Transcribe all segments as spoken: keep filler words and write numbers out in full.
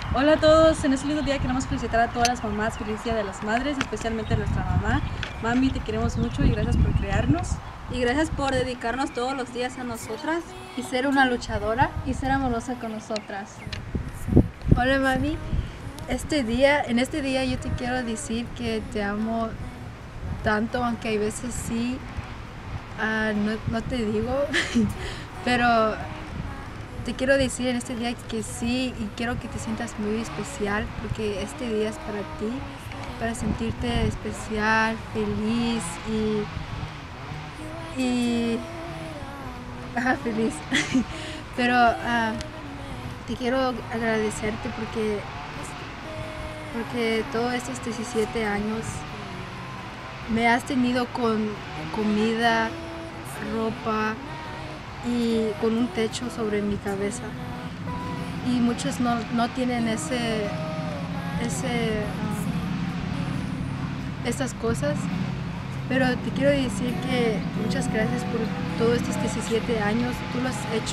Hola a todos, en este lindo día queremos felicitar a todas las mamás, feliz día de las madres, especialmente a nuestra mamá. Mami, te queremos mucho y gracias por crearnos. Y gracias por dedicarnos todos los días a nosotras y ser una luchadora y ser amorosa con nosotras. Hola mami, este día, en este día yo te quiero decir que te amo tanto, aunque hay veces sí, uh, no, no te digo, pero te quiero decir en este día que sí, y quiero que te sientas muy especial, porque este día es para ti, para sentirte especial, feliz y, y ajá, feliz. Pero uh, te quiero agradecerte porque, porque todos estos diecisiete años me has tenido con comida, ropa y con un techo sobre mi cabeza, y muchos no, no tienen ese, ese um, esas cosas, pero te quiero decir que muchas gracias por todos estos diecisiete años. Tú lo has hecho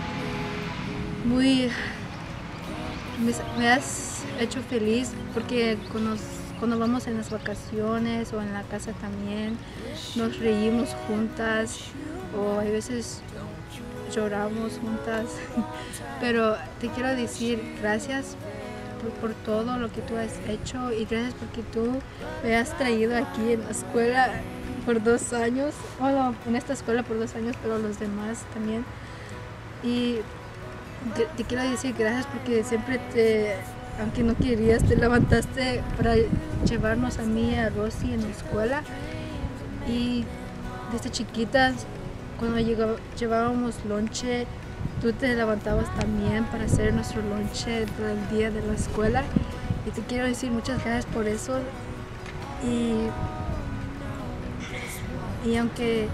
muy, me, me has hecho feliz, porque con los, cuando vamos en las vacaciones o en la casa también nos reímos juntas, o a veces lloramos juntas, pero te quiero decir gracias por, por todo lo que tú has hecho, y gracias porque tú me has traído aquí en la escuela por dos años, bueno, en esta escuela por dos años, pero los demás también, y te, te quiero decir gracias porque siempre te, aunque no querías, te levantaste para llevarnos a mí y a Rosy en la escuela, y desde chiquitas, cuando llegaba, llevábamos lonche, tú te levantabas también para hacer nuestro lonche todo el día de la escuela, y te quiero decir muchas gracias por eso. Y, y aunque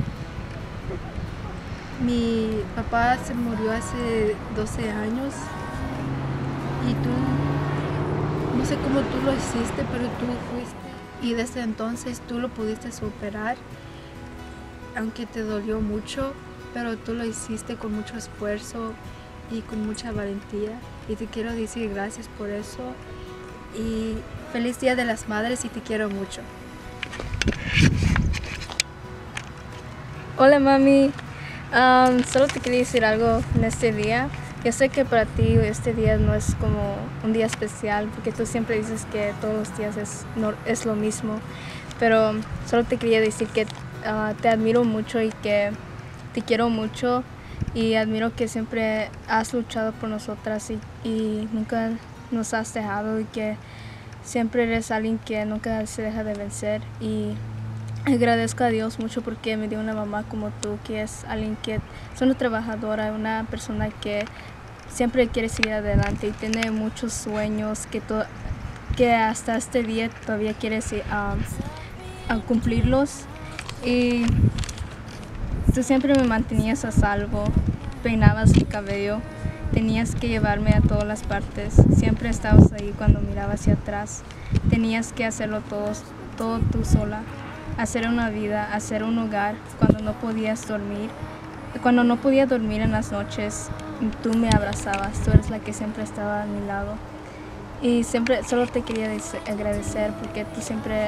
mi papá se murió hace doce años, y tú, no sé cómo tú lo hiciste, pero tú fuiste, y desde entonces tú lo pudiste superar, aunque te dolió mucho, pero tú lo hiciste con mucho esfuerzo y con mucha valentía, y te quiero decir gracias por eso, y feliz Día de las Madres, y te quiero mucho. Hola mami, um, solo te quería decir algo en este día. Yo sé que para ti este día no es como un día especial, porque tú siempre dices que todos los días es, no, es lo mismo, pero solo te quería decir que Uh, te admiro mucho y que te quiero mucho, y admiro que siempre has luchado por nosotras y, y nunca nos has dejado, y que siempre eres alguien que nunca se deja de vencer, y agradezco a Dios mucho porque me dio una mamá como tú, que es alguien que es una trabajadora, una persona que siempre quiere seguir adelante y tiene muchos sueños que, to que hasta este día todavía quiere um, cumplirlos. Y tú siempre me mantenías a salvo, peinabas mi cabello, tenías que llevarme a todas las partes, siempre estabas ahí cuando miraba hacia atrás, tenías que hacerlo todo, todo tú sola, hacer una vida, hacer un hogar cuando no podías dormir, cuando no podía dormir en las noches, tú me abrazabas, tú eres la que siempre estaba a mi lado, y siempre, solo te quería agradecer porque tú siempre,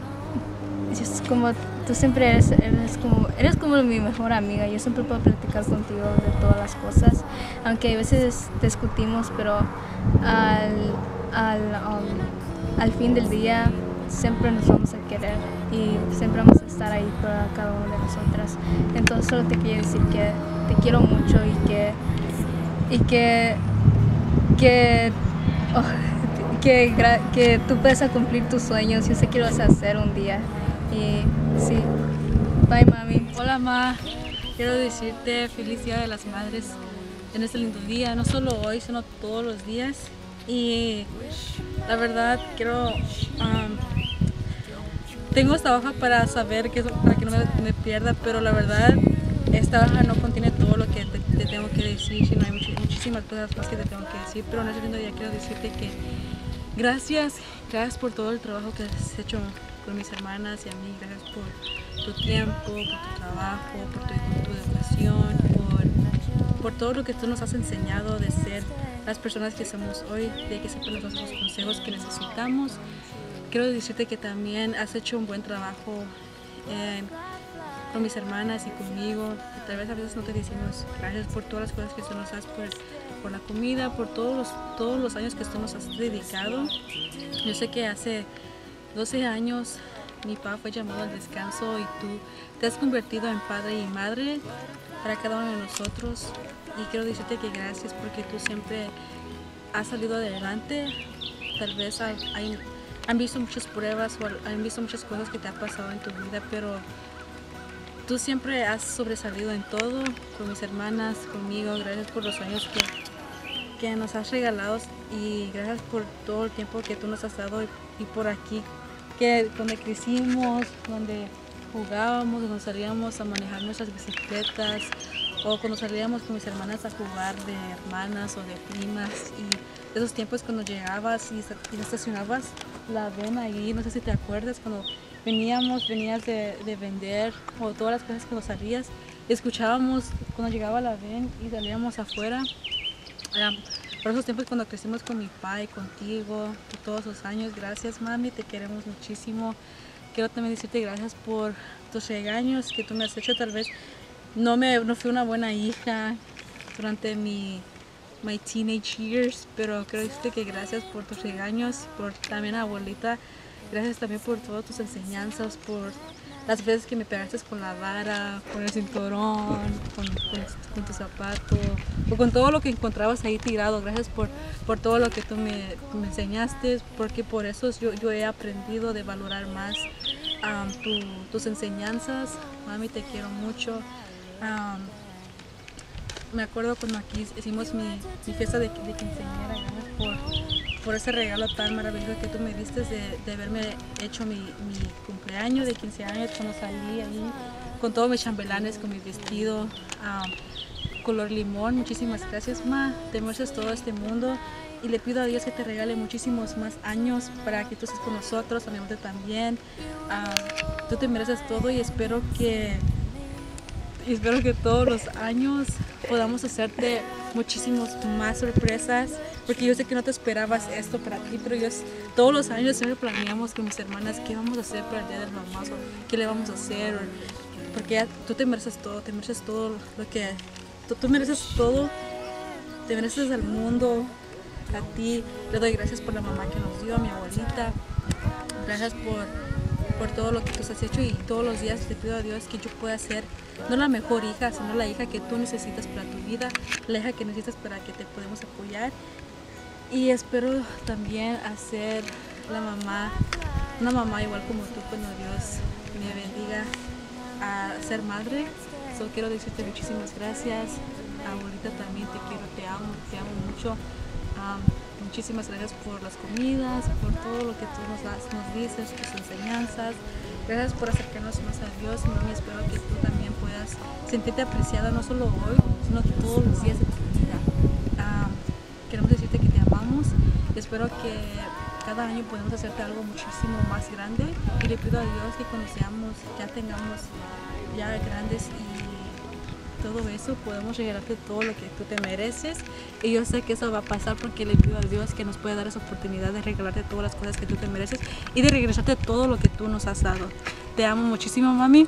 es como tú siempre eres, eres, como, eres como mi mejor amiga. Yo siempre puedo platicar contigo de todas las cosas, aunque a veces discutimos, pero al, al, um, al fin del día siempre nos vamos a querer y siempre vamos a estar ahí para cada una de nosotras. Entonces solo te quería decir que te quiero mucho, y que, y que, que, oh, que, que tú puedes cumplir tus sueños. Yo sé que lo vas a hacer un día. Y sí, bye mami. Hola ma, quiero decirte feliz Día de las Madres en este lindo día, no solo hoy, sino todos los días. Y la verdad quiero, um, tengo esta hoja para saber que para que no me, me pierda, pero la verdad esta hoja no contiene todo lo que te, te tengo que decir, sino hay much, muchísimas cosas más que te tengo que decir. Pero en este lindo día quiero decirte que gracias, gracias por todo el trabajo que has hecho con mis hermanas y a mí, gracias por tu tiempo, por tu trabajo, por tu, tu educación, por, por por todo lo que tú nos has enseñado de ser las personas que somos hoy, de que siempre nos das los consejos que necesitamos. Quiero decirte que también has hecho un buen trabajo eh, con mis hermanas y conmigo. Tal vez a veces no te decimos gracias por todas las cosas que tú nos das, por, por la comida, por todos los, todos los años que tú nos has dedicado. Yo sé que hace doce años mi papá fue llamado al descanso y tú te has convertido en padre y madre para cada uno de nosotros. Y quiero decirte que gracias porque tú siempre has salido adelante. Tal vez hay, hay, han visto muchas pruebas o han visto muchas cosas que te han pasado en tu vida, pero tú siempre has sobresalido en todo, con mis hermanas, conmigo. Gracias por los años que, que nos has regalado y gracias por todo el tiempo que tú nos has dado y, y por aquí, que donde crecimos, donde jugábamos, donde salíamos a manejar nuestras bicicletas o cuando salíamos con mis hermanas a jugar de hermanas o de primas, y esos tiempos cuando llegabas y, y estacionabas la ven ahí, no sé si te acuerdas, cuando veníamos, venías de, de vender o todas las cosas que nos salías, escuchábamos cuando llegaba la ven y salíamos afuera. Um, por esos tiempos cuando crecimos con mi papá y contigo, por todos los años, gracias mami, te queremos muchísimo. Quiero también decirte gracias por tus regaños que tú me has hecho. Tal vez no, me, no fui una buena hija durante mi my teenage years, pero quiero decirte que gracias por tus regaños, por también abuelita. Gracias también por todas tus enseñanzas, por las veces que me pegaste con la vara, con el cinturón, con, con, con tu zapato, o con todo lo que encontrabas ahí tirado. Gracias por, por todo lo que tú me, me enseñaste, porque por eso yo, yo he aprendido de valorar más um, tu, tus enseñanzas. Mami, te quiero mucho. Um, me acuerdo cuando aquí hicimos mi, mi fiesta de, de quinceañera. Gracias por... por ese regalo tan maravilloso que tú me diste de, de haberme hecho mi, mi cumpleaños de quince años, cuando salí ahí con todos mis chambelanes, con mi vestido um, color limón. Muchísimas gracias, ma, te mereces todo este mundo y le pido a Dios que te regale muchísimos más años para que tú estés con nosotros, a mi madre también. Um, tú te mereces todo y espero que y espero que todos los años podamos hacerte muchísimas más sorpresas, porque yo sé que no te esperabas esto para ti, pero yo todos los años siempre planeamos con mis hermanas qué vamos a hacer para el Día de las Mamás o qué le vamos a hacer, o, porque ya, tú te mereces todo, te mereces todo lo que tú, tú mereces todo, te mereces el mundo. A ti le doy gracias por la mamá que nos dio, a mi abuelita, gracias por por todo lo que tú has hecho, y todos los días te pido a Dios que yo pueda ser no la mejor hija, sino la hija que tú necesitas para tu vida, la hija que necesitas para que te podamos apoyar. Y espero también hacer la mamá, una mamá igual como tú cuando Dios me bendiga a ser madre. Solo quiero decirte muchísimas gracias. Abuelita, también te quiero, te amo, te amo mucho. Um, Muchísimas gracias por las comidas, por todo lo que tú nos, das, nos dices, tus enseñanzas. Gracias por acercarnos más a Dios. Y mami, espero que tú también puedas sentirte apreciada, no solo hoy, sino todos los días de tu vida. Um, queremos decirte que te amamos. Espero que cada año podamos hacerte algo muchísimo más grande. Y le pido a Dios que cuando seamos, ya tengamos ya grandes y todo eso, podemos regalarte todo lo que tú te mereces, y yo sé que eso va a pasar porque le pido a Dios que nos pueda dar esa oportunidad de regalarte todas las cosas que tú te mereces y de regresarte todo lo que tú nos has dado. Te amo muchísimo, mami.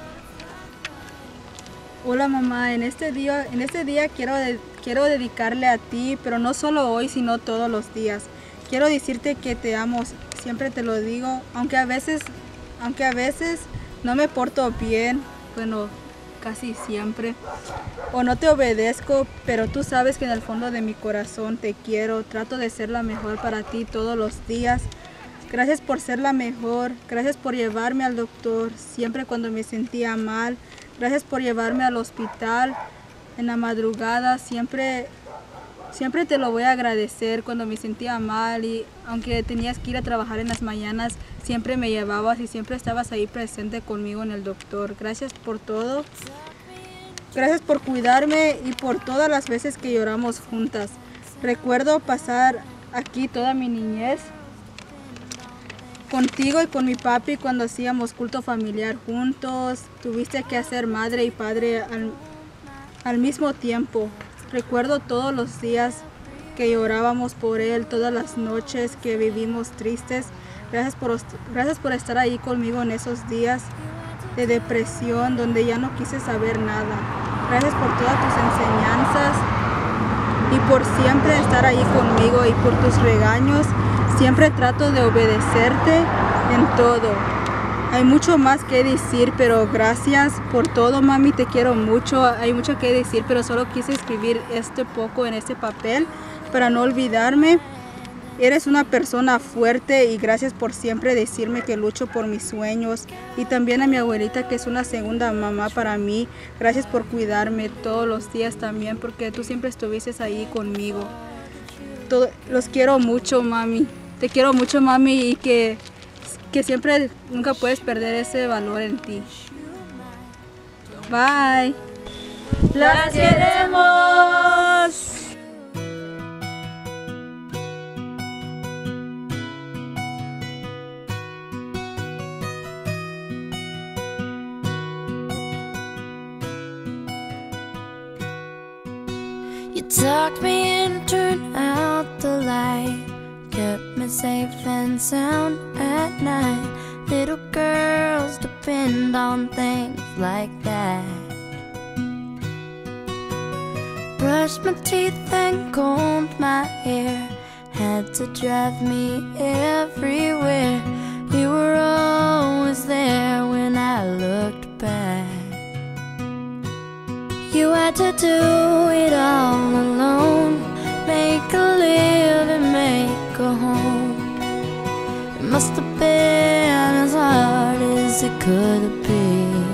Hola mamá, en este día, en este día quiero, de, quiero dedicarle a ti, pero no solo hoy, sino todos los días. Quiero decirte que te amo, siempre te lo digo, aunque a veces, aunque a veces no me porto bien, bueno, casi siempre, o no te obedezco, pero tú sabes que en el fondo de mi corazón te quiero. Trato de ser la mejor para ti todos los días. Gracias por ser la mejor, gracias por llevarme al doctor siempre cuando me sentía mal, gracias por llevarme al hospital en la madrugada, siempre, siempre te lo voy a agradecer cuando me sentía mal, y aunque tenías que ir a trabajar en las mañanas, siempre me llevabas y siempre estabas ahí presente conmigo en el doctor. Gracias por todo. Gracias por cuidarme y por todas las veces que lloramos juntas. Recuerdo pasar aquí toda mi niñez contigo y con mi papi cuando hacíamos culto familiar juntos. Tuviste que hacer madre y padre al, al mismo tiempo. Recuerdo todos los días que llorábamos por él, todas las noches que vivimos tristes. Gracias por, gracias por estar ahí conmigo en esos días de depresión donde ya no quise saber nada. Gracias por todas tus enseñanzas y por siempre estar ahí conmigo y por tus regaños. Siempre trato de obedecerte en todo. Hay mucho más que decir, pero gracias por todo, mami, te quiero mucho. Hay mucho que decir, pero solo quise escribir este poco en este papel para no olvidarme. Eres una persona fuerte y gracias por siempre decirme que lucho por mis sueños. Y también a mi abuelita, que es una segunda mamá para mí. Gracias por cuidarme todos los días también, porque tú siempre estuviste ahí conmigo. Todo, los quiero mucho, mami. Te quiero mucho, mami, y que, que siempre, nunca puedes perder ese valor en ti. Bye. ¡Las queremos! You tucked me in, turned out the light, kept me safe and sound at night. Little girls depend on things like that. Brushed my teeth and combed my hair, had to drive me everywhere. You were always there when I looked back. You had to do it all alone, make a living, make a home. It must have been as hard as it could have been.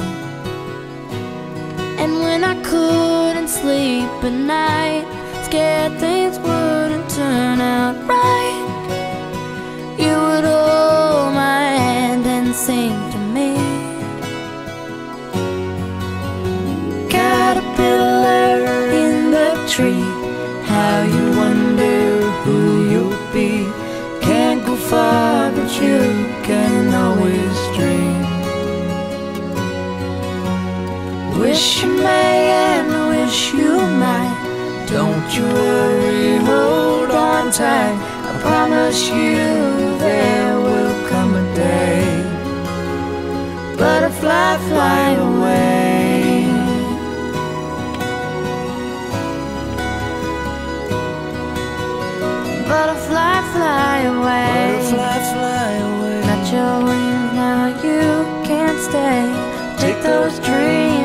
And when I couldn't sleep at night, scared things wouldn't turn out right, you would hold my hand and sing to me. Caterpillar in the tree, how you wonder who you'll be. Can't go far, but you can always dream. Wish you may and wish you might. Don't you worry, hold on tight. I promise you there will come a day. Butterfly, fly away. Butterfly, fly away. Butterfly, fly away. Got your wings now, you can't stay. Take those dreams